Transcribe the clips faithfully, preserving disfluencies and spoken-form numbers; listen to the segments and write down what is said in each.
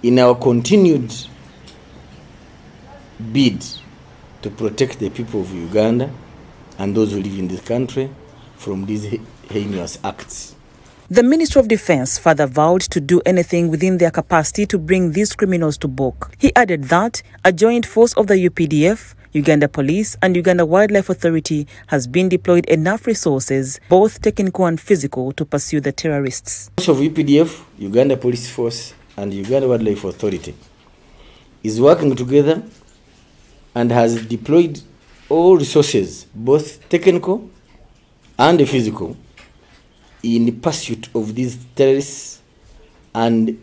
in our continued bid to protect the people of Uganda and those who live in this country from these heinous acts. The Ministry of Defense further vowed to do anything within their capacity to bring these criminals to book. He added that a joint force of the U P D F, Uganda Police and Uganda Wildlife Authority has been deployed enough resources, both technical and physical, to pursue the terrorists. The force of U P D F, Uganda Police Force and Uganda Wildlife Authority is working together and has deployed all resources, both technical and physical, in the pursuit of these terrorists, and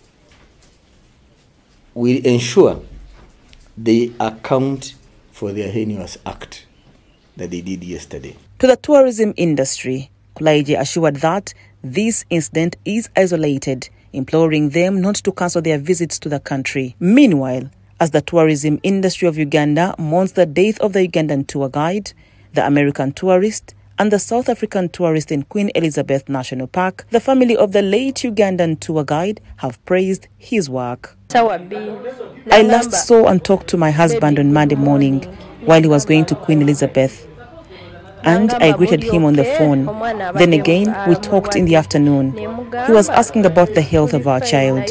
will ensure they account for their heinous act that they did yesterday. To the tourism industry, Kulaije assured that this incident is isolated, imploring them not to cancel their visits to the country. Meanwhile, as the tourism industry of Uganda mourns the death of the Ugandan tour guide, the American tourist, and the South African tourist in Queen Elizabeth National Park, the family of the late Ugandan tour guide have praised his work. I last saw and talked to my husband on Monday morning while he was going to Queen Elizabeth, and I greeted him on the phone. Then again, we talked in the afternoon. He was asking about the health of our child.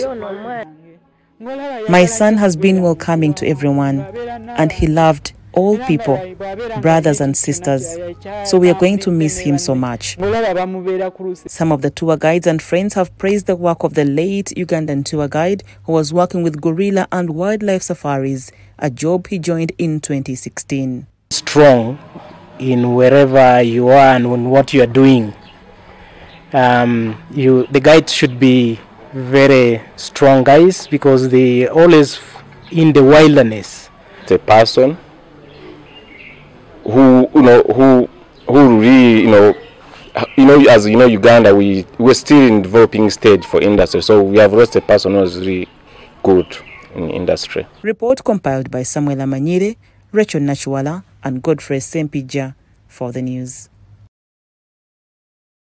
My son has been welcoming to everyone, and he loved all people, brothers and sisters, so we are going to miss him so much. Some of the tour guides and friends have praised the work of the late Ugandan tour guide who was working with gorilla and wildlife safaris, a job he joined in twenty sixteen. Strong in wherever you are and on what you are doing. Um, you, the guides should be very strong guys because they always in the wilderness. The person who you know who who really you know you know as you know Uganda we we're still in developing stage for industry, so we have lost a person who was really good in industry. Report compiled by Samuel Amanyire, Rachel Nachuala and Godfrey Sempija for the news.